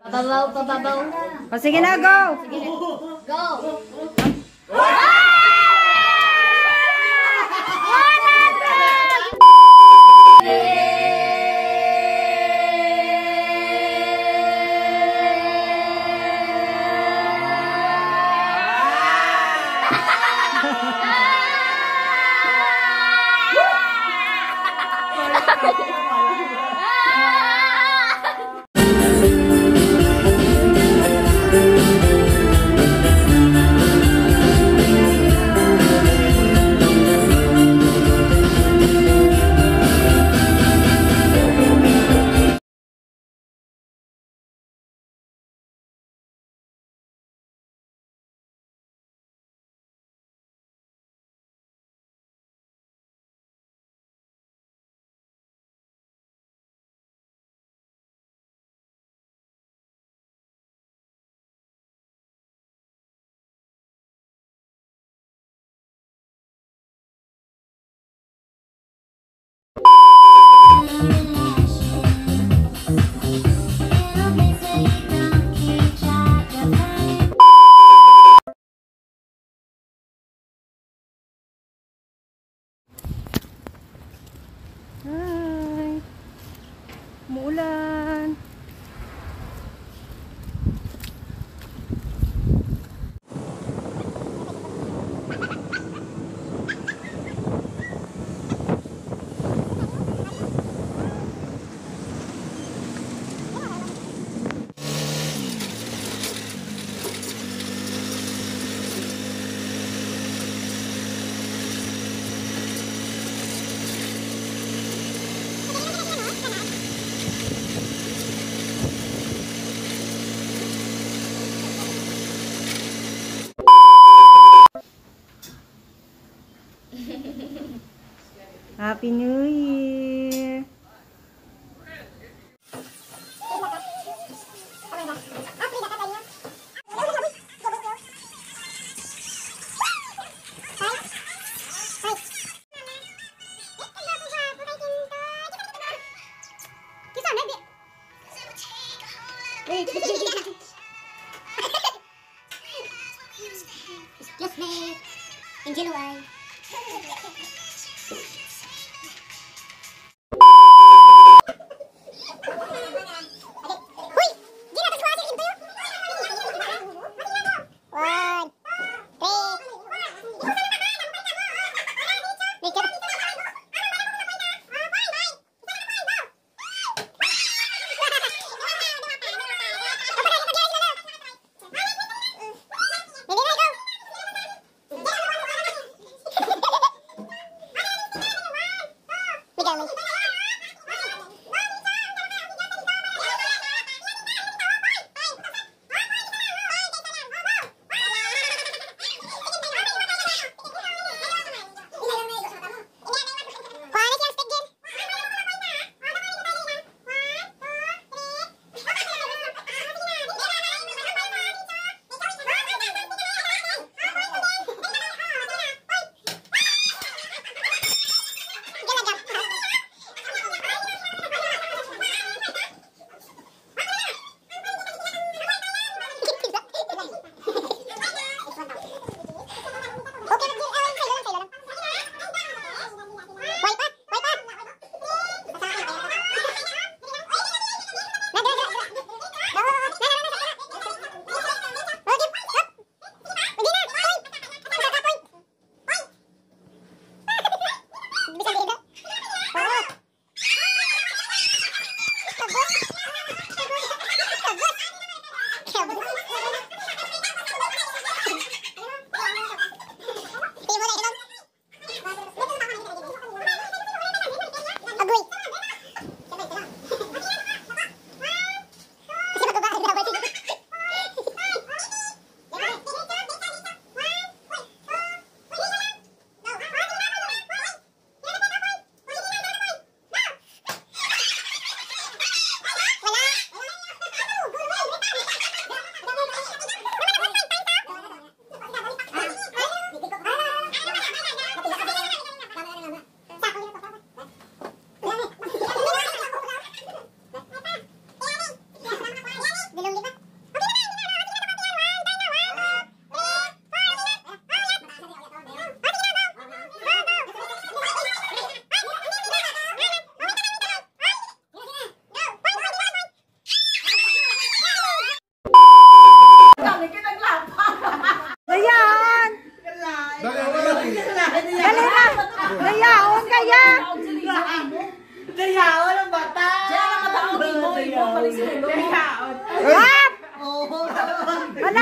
Pababaw, pababaw. O sige na, go! Go! Hi! Umuulan! Happy New Year! It's just me in July.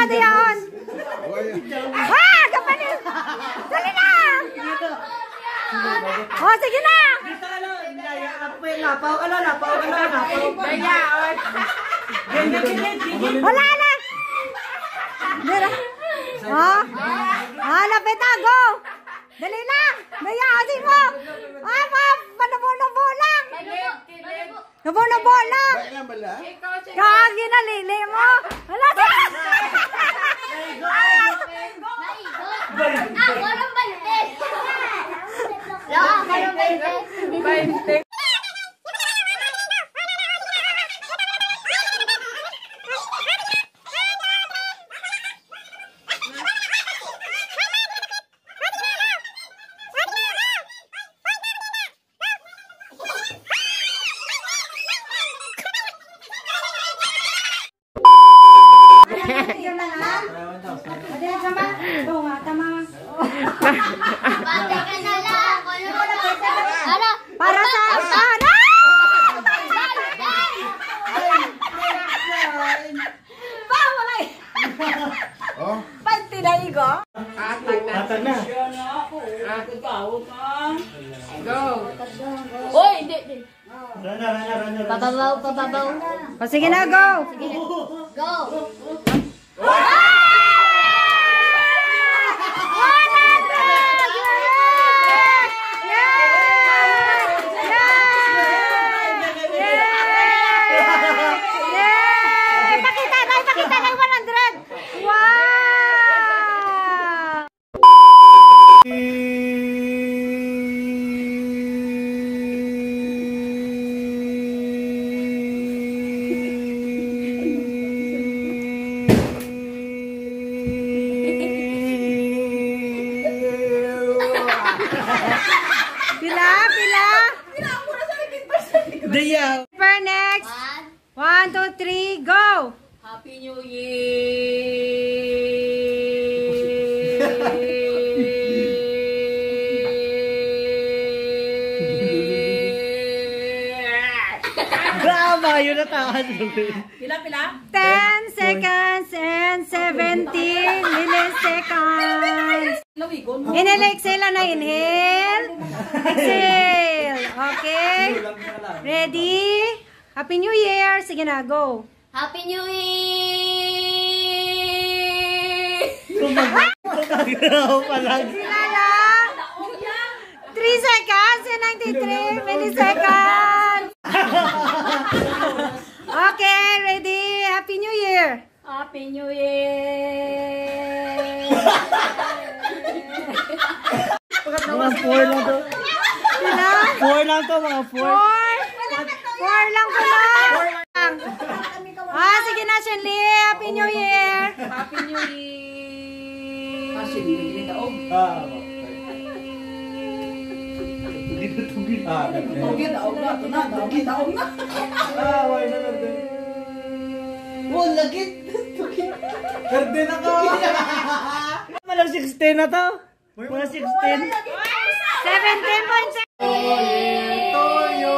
natin yan. Ah, kapanin. Dali na. Oh, sige na. Napaw ka na. Wala na. Dali. Oh. Ah, lapit na. Go. Dali lang. Daya, asin mo. Ah, panubo lang. Nubo lang. Kagi na lili mo. Wala na. Walang bante. Walang bante. Bante ka na lang. Ano? Para sa para. Panti na igo. Atag na. Oy, hindi. Rana. Pababaw. O sige na, go. Go. Pakita na 100. Wow! Pila. Daya. For next. 1, 2, 3, go! Happy New Year! Drama, yun na taas. Pila? 10 seconds and 17 milliseconds. Inhale, exhale na inhale. Exhale. Okay? Ready? Happy New Year. Sige na, go. Happy New Year! Kumagalaw pa lang. Sila na. 3 seconds and 93 milliseconds. Okay, ready? Happy New Year. Happy New Year! Mga 4 lang to. Sila? 4 lang to, mga 4. 4 lang ko lang. Ah, sige na, Shenli. Happy New Year. Happy New Year! Oh, lagit. Garden ako. Malang 16 na to. Mga 16. 17.6. Toyo.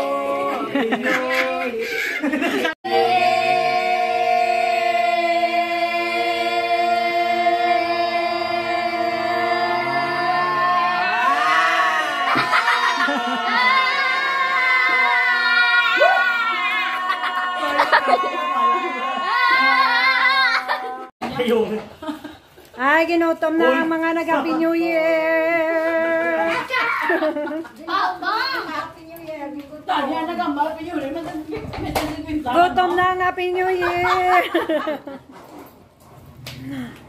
Ayun. Ay, ginutom na ang mga nag-Happy New Year. Gutom na ang Happy New Year.